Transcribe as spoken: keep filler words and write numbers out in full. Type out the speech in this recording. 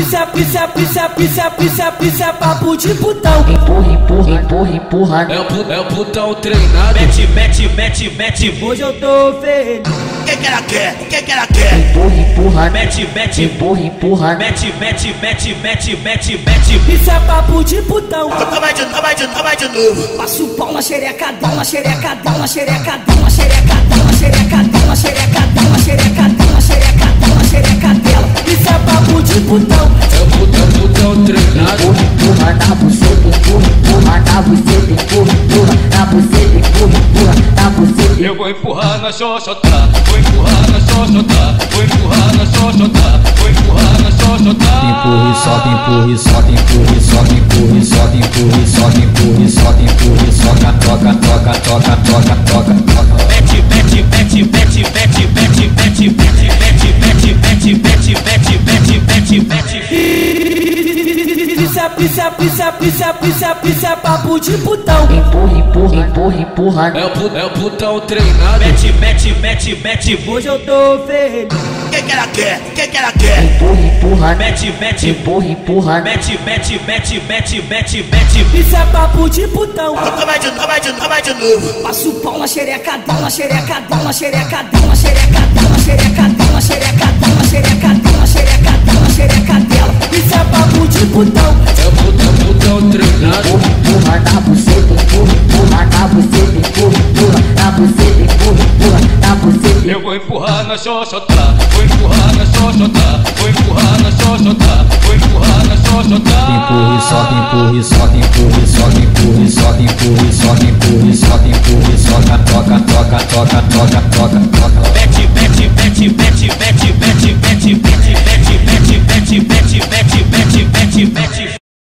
pisa, pisa, pisa, pisa, pisa, pisa, papo de putão. Empurra, empurra, empurra, empurra. É o, pu- é o putão treinado. Mete, mete, mete, mete, hoje eu tô feliz. O que que ela quer? O que que ela quer? Empurra, empurra. Mete, mete, Empurra, empurra. mete, mete, mete, mete, mete, mete, pisa, papo de putão. Toma de novo, vai de novo, vai de novo. Passa o pau na xereca, dá uma xereca, dá uma xereca, dá uma xereca, dá uma xereca, dá uma xereca, dá uma xereca, dá uma xereca, dá uma xereca dela. Isso é papo de putão. É o putão, putão treinado. Empurra, empurra na buceta, empurra, empurra na buceta, empurra, empurra na buceta, empurra, empurra na buceta. Eu vou empurrar na xoxota, vou empurrar na xoxota, vou empurrar na xoxota, vou empurrar na xoxota. Empurra e solta, empurra e solta, empurra e solta, empurra e solta, empurra e solta, empurra e solta, empurra e solta, toca, toca, toca, toca, toca, toca. Mete, mete, mete, mete, mete, mete, mete, mete, mete, mete, mete, mete, mete, mete, mete, mete. Pisa, pisa, pisa, pisa, pisa, pisa, papo de putão. Empurra, empurra, empurra, empurra. É o, pu- é o putão treinado. Mete, mete, mete, mete, hoje eu tô feliz. O que que ela quer? O que que ela quer? Empurra, empurra. Mete, mete, Empurra, empurra. mete, mete, mete, mete, mete, mete, pisa, papo de putão. Toma de novo, vai de novo, vai de novo. Passa o pau na xereca, dá uma xereca, dá uma xereca, dá uma xereca, dá uma xereca, dá uma xereca, dá uma xereca, dá uma xereca, dá uma xereca dela. Isso é papo de putão. É o putão, putão treinado. Empurra, empurra na buceta, empurra, empurra na buceta, empurra, empurra na buceta, empurra, empurra na buceta. Eu vou empurrar na xoxota, vou empurrar na xoxota, vou empurrar na xoxota, vou empurrar na xoxota. Empurra e solta, empurra e solta, empurra e solta, empurra e solta, empurra e solta, empurra e solta, empurra e solta, toca, toca, toca, toca, toca, toca. Mete, mete, mete, mete, mete, mete, mete, mete, mete, mete, mete, mete, mete, mete, mete, mete.